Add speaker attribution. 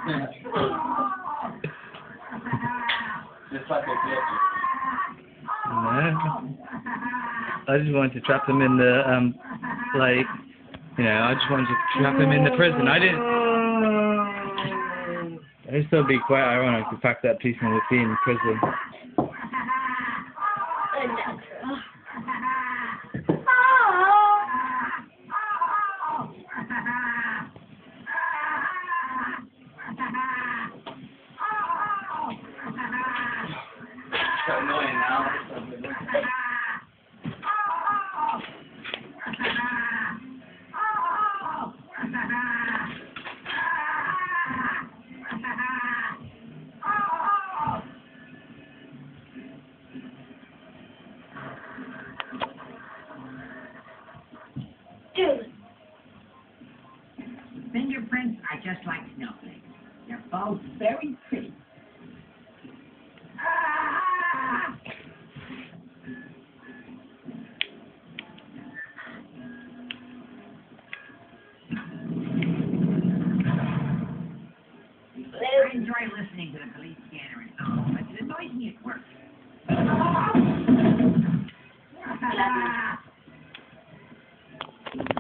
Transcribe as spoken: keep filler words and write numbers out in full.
Speaker 1: Just like a picture.
Speaker 2: No. I just wanted to trap them in the, um, like, you know, I just wanted to trap them in the prison. I didn't... It'd still be quite ironic the fact that policeman would be in prison.
Speaker 1: So annoying now.
Speaker 3: Fingerprints are just like snowflakes. They're both very pretty. I enjoy listening to the police scanner and all, but it annoys me at work.